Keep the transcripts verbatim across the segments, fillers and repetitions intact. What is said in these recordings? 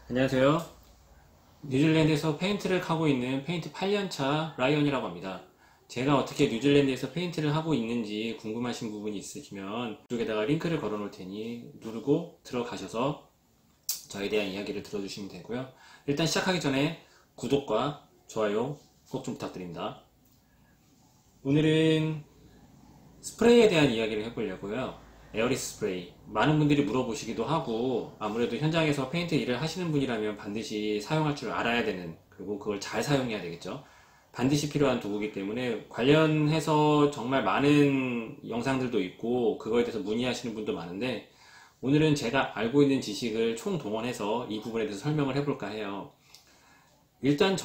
안녕하세요. 뉴질랜드에서 페인트를 하고 있는 페인트 팔 년차 라이언이라고 합니다. 제가 어떻게 뉴질랜드에서 페인트를 하고 있는지 궁금하신 부분이 있으시면 이쪽에다가 링크를 걸어 놓을 테니 누르고 들어가셔서 저에 대한 이야기를 들어주시면 되고요. 일단 시작하기 전에 구독과 좋아요 꼭 좀 부탁드립니다. 오늘은 스프레이에 대한 이야기를 해보려고요. 에어리스 스프레이. 많은 분들이 물어보시기도 하고, 아무래도 현장에서 페인트 일을 하시는 분이라면 반드시 사용할 줄 알아야 되는, 그리고 그걸 잘 사용해야 되겠죠. 반드시 필요한 도구이기 때문에 관련해서 정말 많은 영상들도 있고, 그거에 대해서 문의하시는 분도 많은데, 오늘은 제가 알고 있는 지식을 총동원해서 이 부분에 대해서 설명을 해볼까 해요. 일단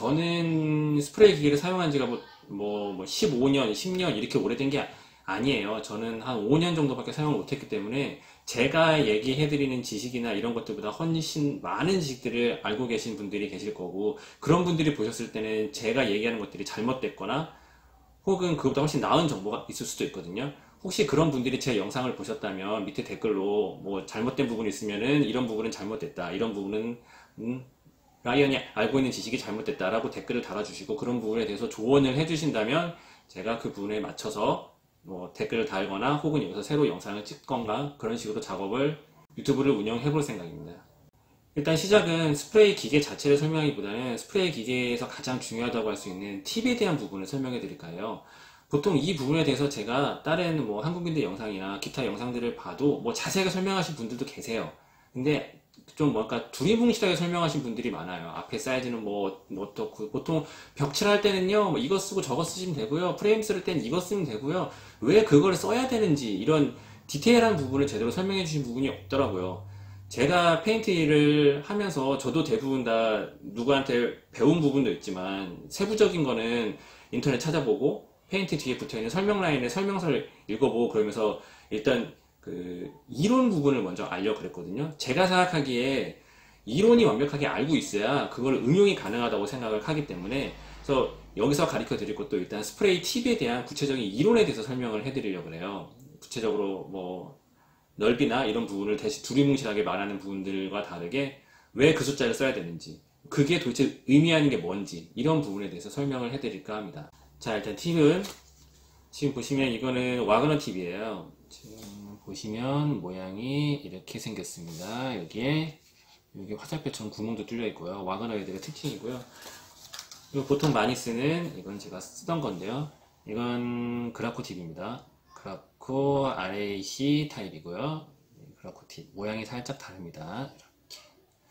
저는 스프레이 기계를 사용한 지가 뭐, 뭐, 뭐 십오 년, 십 년 이렇게 오래된 게 아니에요. 저는 한 오 년 정도밖에 사용을 못했기 때문에 제가 얘기해드리는 지식이나 이런 것들보다 훨씬 많은 지식들을 알고 계신 분들이 계실 거고, 그런 분들이 보셨을 때는 제가 얘기하는 것들이 잘못됐거나 혹은 그것보다 훨씬 나은 정보가 있을 수도 있거든요. 혹시 그런 분들이 제 영상을 보셨다면 밑에 댓글로 뭐 잘못된 부분이 있으면은 이런 부분은 잘못됐다, 이런 부분은 음, 라이언이 알고 있는 지식이 잘못됐다라고 댓글을 달아주시고 그런 부분에 대해서 조언을 해주신다면 제가 그 부분에 맞춰서 뭐 댓글을 달거나 혹은 여기서 새로 영상을 찍거나 그런 식으로 작업을 유튜브를 운영해 볼 생각입니다. 일단 시작은 스프레이 기계 자체를 설명하기보다는 스프레이 기계에서 가장 중요하다고 할 수 있는 팁에 대한 부분을 설명해 드릴까요? 보통 이 부분에 대해서 제가 다른 뭐 한국인들 영상이나 기타 영상들을 봐도 뭐 자세하게 설명하신 분들도 계세요. 근데 좀 뭔가 두리뭉실하게 설명하신 분들이 많아요. 앞에 사이즈는 뭐, 뭐 또, 그 보통 벽칠할 때는요, 뭐 이거 쓰고 저거 쓰시면 되고요. 프레임 쓸 때는 이거 쓰면 되고요. 왜 그걸 써야 되는지, 이런 디테일한 부분을 제대로 설명해 주신 부분이 없더라고요. 제가 페인트 일을 하면서 저도 대부분 다 누구한테 배운 부분도 있지만 세부적인 거는 인터넷 찾아보고 페인트 뒤에 붙어있는 설명 라인의 설명서를 읽어보고 그러면서 일단 그 이론 부분을 먼저 알려 그랬거든요. 제가 생각하기에 이론이 완벽하게 알고 있어야 그걸 응용이 가능하다고 생각을 하기 때문에, 그래서 여기서 가르쳐 드릴 것도 일단 스프레이 팁에 대한 구체적인 이론에 대해서 설명을 해드리려고 그래요. 구체적으로 뭐 넓이나 이런 부분을 대신 두리뭉실하게 말하는 부분들과 다르게 왜 그 숫자를 써야 되는지, 그게 도대체 의미하는 게 뭔지, 이런 부분에 대해서 설명을 해드릴까 합니다. 자, 일단 팁은 지금 보시면 이거는 와그너 팁이에요. 지금 보시면 모양이 이렇게 생겼습니다. 여기에 여기 화살표처럼 구멍도 뚫려 있고요. 와그너 애들의 특징이고요. 그리고 보통 많이 쓰는, 이건 제가 쓰던 건데요. 이건 그라코 팁입니다. 그라코 알에이씨 타입이고요. 그라코 팁 모양이 살짝 다릅니다. 이렇게.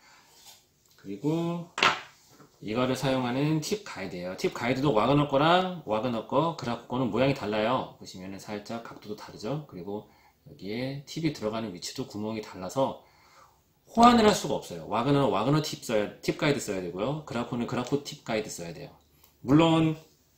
그리고 이거를 사용하는 팁 가이드예요. 팁 가이드도 와그너 거랑 와그너 거, 그라코 거는 모양이 달라요. 보시면 살짝 각도도 다르죠. 그리고 여기에 팁이 들어가는 위치도 구멍이 달라서 호환을 할 수가 없어요. 와그너는 와그너 팁 써야, 팁 가이드 써야 되고요. 그라코는 그라코 팁 가이드 써야 돼요. 물론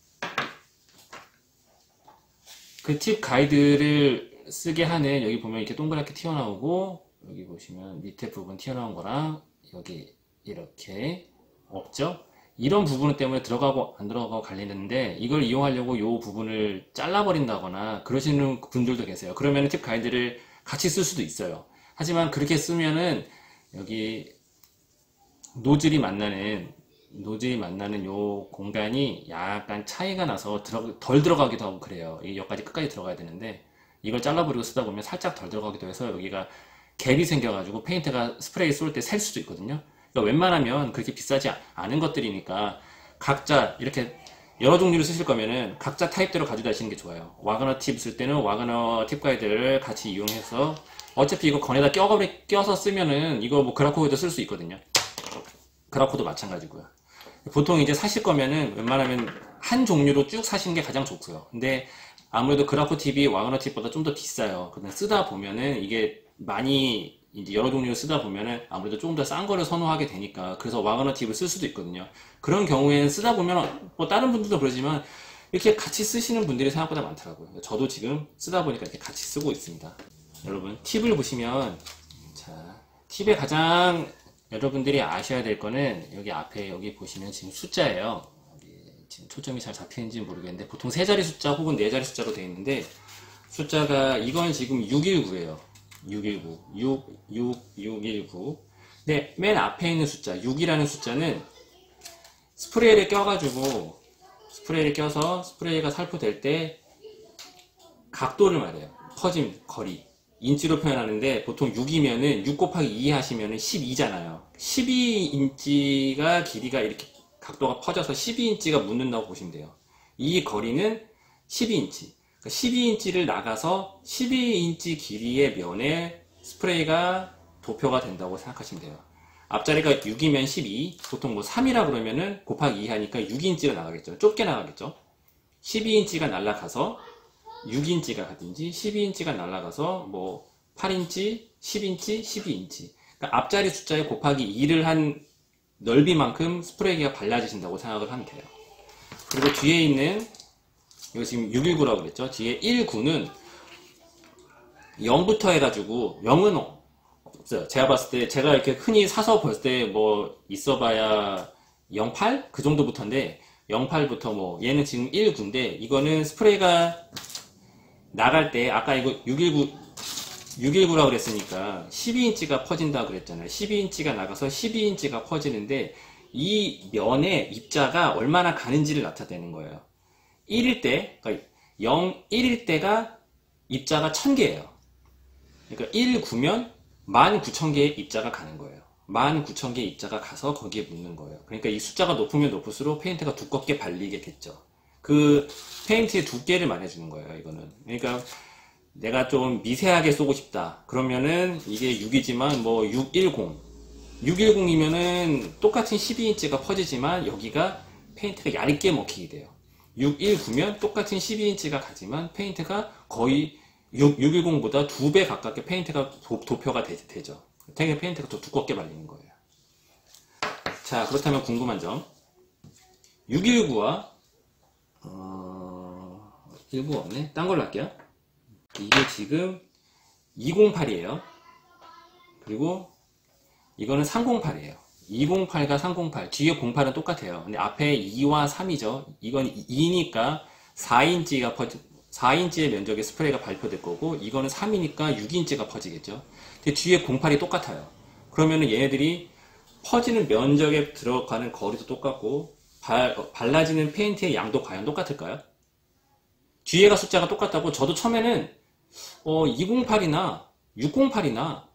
그 팁 가이드를 쓰게 하는, 여기 보면 이렇게 동그랗게 튀어나오고 여기 보시면 밑에 부분 튀어나온 거랑 여기 이렇게 없죠? 이런 부분 때문에 들어가고 안 들어가고 갈리는데, 이걸 이용하려고 이 부분을 잘라버린다거나 그러시는 분들도 계세요. 그러면 팁 가이드를 같이 쓸 수도 있어요. 하지만 그렇게 쓰면은 여기 노즐이 만나는 노즐이 만나는 요 공간이 약간 차이가 나서 들어, 덜 들어가기도 하고 그래요. 이 여기까지 끝까지 들어가야 되는데 이걸 잘라버리고 쓰다 보면 살짝 덜 들어가기도 해서 여기가 갭이 생겨가지고 페인트가 스프레이 쏠 때 셀 수도 있거든요. 그러니까 웬만하면 그렇게 비싸지 않은 것들이니까 각자 이렇게 여러 종류를 쓰실 거면은 각자 타입대로 가지고 다니시는 게 좋아요. 와그너 팁 쓸 때는 와그너 팁 가이드를 같이 이용해서, 어차피 이거 건에다 껴, 껴서 쓰면은 이거 뭐 그라코에도 쓸 수 있거든요. 그라코도 마찬가지고요. 보통 이제 사실 거면은 웬만하면 한 종류로 쭉 사시는 게 가장 좋고요. 근데 아무래도 그라코 팁이 와그너 팁보다 좀 더 비싸요. 근데 쓰다 보면은 이게 많이 이제 여러 종류를 쓰다 보면은 아무래도 조금 더 싼 거를 선호하게 되니까, 그래서 와그너 팁을 쓸 수도 있거든요. 그런 경우에는 쓰다 보면 뭐 다른 분들도 그러지만 이렇게 같이 쓰시는 분들이 생각보다 많더라고요. 저도 지금 쓰다 보니까 이렇게 같이 쓰고 있습니다. 여러분 팁을 보시면, 자, 팁의 가장 여러분들이 아셔야 될 거는 여기 앞에 여기 보시면 지금 숫자예요. 지금 초점이 잘 잡히는지 모르겠는데 보통 세 자리 숫자 혹은 네 자리 숫자로 되어 있는데, 숫자가 이건 지금 육백십구예요. 육백십구, 육, 육, 육백십구. 근데 맨 앞에 있는 숫자 육이라는 숫자는 스프레이를 껴가지고 스프레이를 껴서 스프레이가 살포될 때 각도를 말해요. 퍼짐, 거리. 인치로 표현하는데 보통 육이면은 육 곱하기 이 하시면은 십이잖아요. 십이 인치가 길이가 이렇게 각도가 퍼져서 십이 인치가 묻는다고 보시면 돼요. 이 거리는 십이 인치. 그러니까 십이 인치를 나가서 십이 인치 길이의 면에 스프레이가 도표가 된다고 생각하시면 돼요. 앞자리가 육이면 십이, 보통 뭐 삼이라 그러면은 곱하기 이 하니까 육 인치가 나가겠죠. 좁게 나가겠죠. 십이 인치가 날아가서 육 인치가 가든지 십이 인치가 날아가서 뭐 팔 인치, 십 인치, 십이 인치. 그러니까 앞자리 숫자에 곱하기 이를 한 넓이만큼 스프레이가 발라지신다고 생각을 하면 돼요. 그리고 뒤에 있는 이거 지금 육백십구라고 그랬죠. 뒤에 십구는 영부터 해가지고 영은 없어요. 제가 봤을 때 제가 이렇게 흔히 사서 볼 때 뭐 있어봐야 영팔? 그 정도부터인데 영팔부터 뭐 얘는 지금 십구인데 이거는 스프레이가 나갈 때 아까 이거 육백십구 육백십구라고 그랬으니까 십이 인치가 퍼진다고 그랬잖아요. 십이 인치가 나가서 십이 인치가 퍼지는데 이 면의 입자가 얼마나 가는지를 나타내는 거예요. 일일 때, 그러니까 영, 일일 때가 입자가 천 개예요. 그러니까 십구면 만 구천 개의 입자가 가는 거예요. 만 구천 개의 입자가 가서 거기에 묻는 거예요. 그러니까 이 숫자가 높으면 높을수록 페인트가 두껍게 발리게 됐죠. 그 페인트의 두께를 말해주는 거예요, 이거는. 그러니까 내가 좀 미세하게 쏘고 싶다. 그러면은 이게 육이지만 뭐 육백십, 육백십이면은 똑같은 십이 인치가 퍼지지만 여기가 페인트가 얇게 먹히게 돼요. 육백십구면 똑같은 십이 인치가 가지만 페인트가 거의 육백십보다 두 배 가깝게 페인트가 도, 도표가 되, 되죠. 되게 페인트가 더 두껍게 발리는 거예요. 자, 그렇다면 궁금한 점. 육백십구와 어... 일부가 없네. 딴 걸로 할게요. 이게 지금 이백팔이에요. 그리고 이거는 삼백팔이에요. 이백팔과 삼백팔. 뒤에 공팔은 똑같아요. 근데 앞에 이와 삼이죠. 이건 이니까 사 인치가 퍼지, 사 인치의 면적의 스프레이가 발표될 거고, 이거는 삼이니까 육 인치가 퍼지겠죠. 근데 뒤에 공팔이 똑같아요. 그러면은 얘네들이 퍼지는 면적에 들어가는 거리도 똑같고, 발, 발라지는 페인트의 양도 과연 똑같을까요? 뒤에가 숫자가 똑같다고 저도 처음에는 어, 이백팔이나 육백팔이나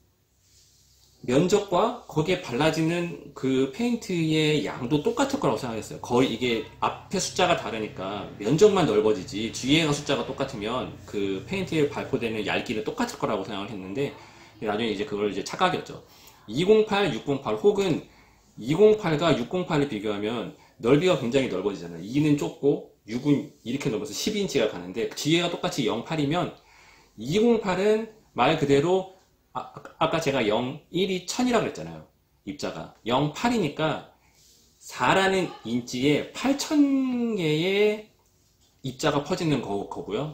면적과 거기에 발라지는 그 페인트의 양도 똑같을 거라고 생각했어요. 거의 이게 앞에 숫자가 다르니까 면적만 넓어지지 뒤에가 숫자가 똑같으면 그 페인트에 발포되는 얇기는 똑같을 거라고 생각을 했는데 나중에 이제 그걸 이제 착각이었죠. 이백팔, 육백팔 혹은 이백팔과 육백팔을 비교하면 넓이가 굉장히 넓어지잖아요. 이는 좁고 육은 이렇게 넓어서 십 인치가 가는데 뒤에가 똑같이 영팔이면 이백팔은 말 그대로 아, 아까 제가 영, 일이 천이라고 그랬잖아요. 입자가 영팔이니까 사라는 인치에 팔천 개의 입자가 퍼지는 거, 거고요.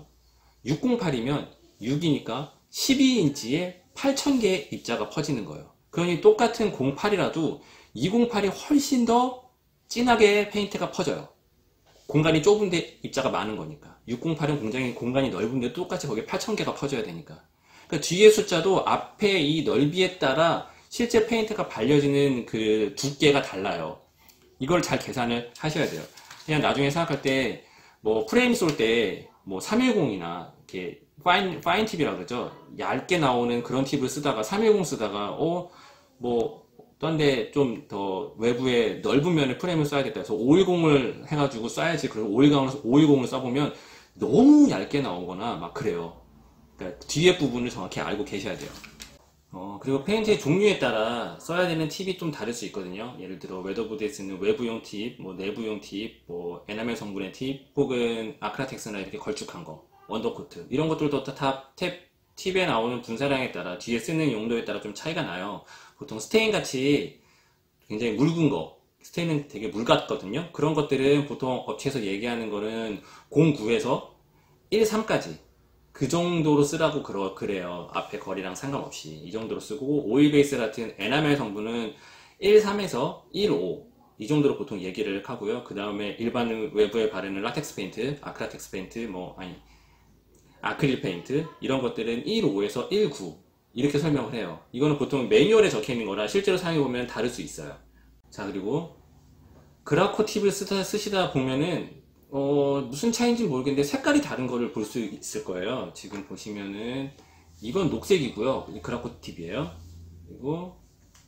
육백팔이면 육이니까 십이 인치에 팔천 개의 입자가 퍼지는 거예요. 그러니 똑같은 공팔이라도 이백팔이 훨씬 더 진하게 페인트가 퍼져요. 공간이 좁은데 입자가 많은 거니까. 육백팔은 굉장히 공간이 넓은데 똑같이 거기에 팔천 개가 퍼져야 되니까. 그러니까 뒤에 숫자도 앞에 이 넓이에 따라 실제 페인트가 발려지는 그 두께가 달라요. 이걸 잘 계산을 하셔야 돼요. 그냥 나중에 생각할 때 뭐 프레임 쏠 때 뭐 삼백십이나 이렇게 파인, 파인 팁이라고 그러죠. 얇게 나오는 그런 팁을 쓰다가 삼백십 쓰다가 어 뭐 딴데 좀 더 외부에 넓은 면에 프레임을 써야겠다 해서 오백십을 해가지고 써야지. 그리고 오백십을 써보면 너무 얇게 나오거나 막 그래요. 그러니까 뒤에 부분을 정확히 알고 계셔야 돼요. 어, 그리고 페인트의 종류에 따라 써야 되는 팁이 좀 다를 수 있거든요. 예를 들어 웨더보드에 쓰는 외부용 팁, 뭐 내부용 팁, 뭐 에나멜 성분의 팁, 혹은 아크라텍스나 이렇게 걸쭉한 거, 원더코트 이런 것들도 다 탭, 팁에 나오는 분사량에 따라 뒤에 쓰는 용도에 따라 좀 차이가 나요. 보통 스테인 같이 굉장히 묽은 거, 스테인은 되게 물 같거든요. 그런 것들은 보통 업체에서 얘기하는 거는 공구에서 십삼까지 그 정도로 쓰라고 그러, 그래요. 앞에 거리랑 상관없이 이 정도로 쓰고, 오일 베이스 같은 에나멜 성분은 십삼에서 십오 이 정도로 보통 얘기를 하고요. 그 다음에 일반 외부에 바르는 라텍스 페인트, 아크라텍스 페인트, 뭐 아니 아크릴 페인트 이런 것들은 십오에서 십구 이렇게 설명을 해요. 이거는 보통 매뉴얼에 적혀 있는 거라 실제로 사용해 보면 다를 수 있어요. 자, 그리고 그라코 팁을 쓰다, 쓰시다 보면은 어, 무슨 차이인지 모르겠는데 색깔이 다른 거를 볼 수 있을 거예요. 지금 보시면은 이건 녹색이고요. 그라코 팁이에요. 그리고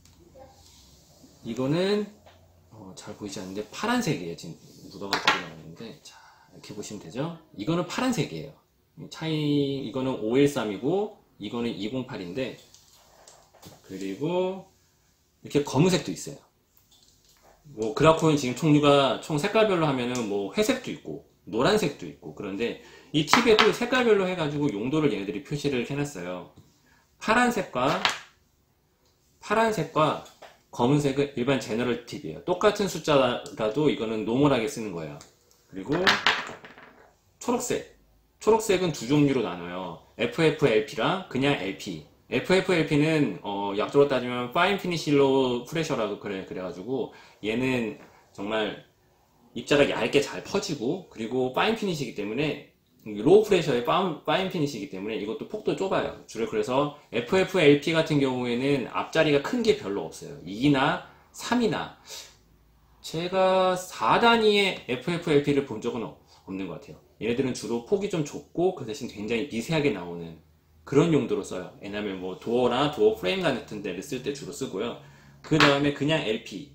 이거는 어, 잘 보이지 않는데 파란색이에요. 지금 묻어가지고 나오는데, 자, 이렇게 보시면 되죠. 이거는 파란색이에요. 차이, 이거는 오백십삼이고 이거는 이백팔인데, 그리고 이렇게 검은색도 있어요. 뭐 그라코는 지금 종류가 총 색깔별로 하면은 뭐 회색도 있고 노란색도 있고, 그런데 이 팁에도 색깔별로 해가지고 용도를 얘네들이 표시를 해놨어요. 파란색과 파란색과 검은색은 일반 제너럴 팁이에요. 똑같은 숫자라도 이거는 노멀하게 쓰는 거예요. 그리고 초록색 초록색은 두 종류로 나눠요. 에프에프엘피랑 그냥 엘피. 에프에프엘피는 어, 약조로 따지면 파인 피니시 로 프레셔라고 그래, 그래가지고 얘는 정말 입자가 얇게 잘 퍼지고, 그리고 파인 피니시이기 때문에 로우 프레셔의 파인 피니시이기 때문에 이것도 폭도 좁아요. 주로 그래서 에프에프엘피 같은 경우에는 앞자리가 큰 게 별로 없어요. 이나 삼이나 제가 사 단위의 에프에프엘피를 본 적은 없는 것 같아요. 얘네들은 주로 폭이 좀 좁고 그 대신 굉장히 미세하게 나오는 그런 용도로 써요. 왜냐면 뭐 도어나 도어 프레임 같은 데를 쓸 때 주로 쓰고요. 그 다음에 그냥 엘피.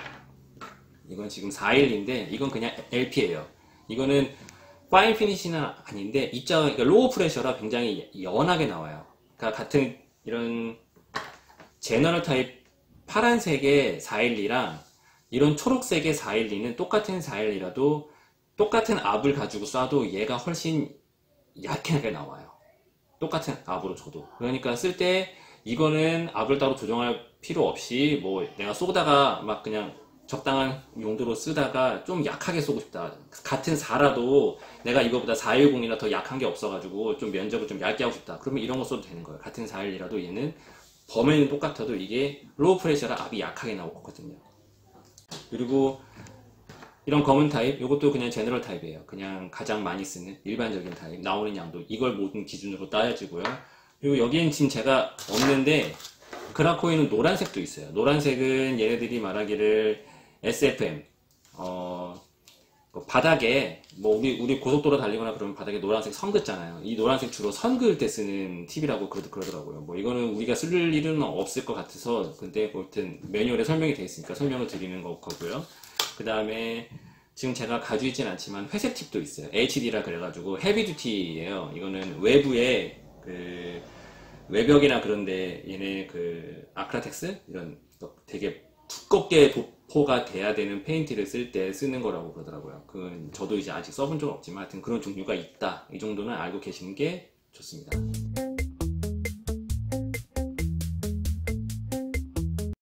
이건 지금 사백십인데 이건 그냥 엘피예요. 이거는 파인 피니시는 아닌데 입자가, 그러니까 로우 프레셔라 굉장히 연하게 나와요. 그러니까 같은 이런 제너럴 타입 파란색의 사백십이랑 이런 초록색의 사백십은 똑같은 사백십이라도 똑같은 압을 가지고 쏴도 얘가 훨씬 얇게 나와요. 똑같은 압으로 줘도. 그러니까 쓸 때 이거는 압을 따로 조정할 필요 없이 뭐 내가 쏘다가 막 그냥 적당한 용도로 쓰다가 좀 약하게 쏘고 싶다. 같은 사라도 내가 이거보다 사백십이나 더 약한 게 없어가지고 좀 면적을 좀 얇게 하고 싶다. 그러면 이런 거 써도 되는 거예요. 같은 사백십이라도 얘는 범위는 똑같아도 이게 로우 프레셔라 압이 약하게 나오거든요. 그리고 이런 검은 타입, 이것도 그냥 제너럴 타입이에요. 그냥 가장 많이 쓰는 일반적인 타입. 나오는 양도 이걸 모든 기준으로 따져지고요. 그리고 여기엔 지금 제가 없는데 그라코에는 노란색도 있어요. 노란색은 얘네들이 말하기를 에스에프엠, 어, 바닥에 뭐 우리 우리 고속도로 달리거나 그러면 바닥에 노란색 선 긋잖아요. 이 노란색 주로 선 그을 때 쓰는 팁이라고 그러, 그러더라고요. 뭐 이거는 우리가 쓸 일은 없을 것 같아서, 근데 아무튼 매뉴얼에 설명이 되어 있으니까 설명을 드리는 거고요. 그 다음에 지금 제가 가지고 있진 않지만 회색 팁도 있어요. 에이치디라 그래가지고 헤비듀티예요. 이거는 외부에 그 외벽이나 그런데 얘네 그 아크라텍스 이런 되게 두껍게 도포가 돼야 되는 페인트를 쓸 때 쓰는 거라고 그러더라고요. 그건 저도 이제 아직 써본 적 없지만 하여튼 그런 종류가 있다. 이 정도는 알고 계시는 게 좋습니다.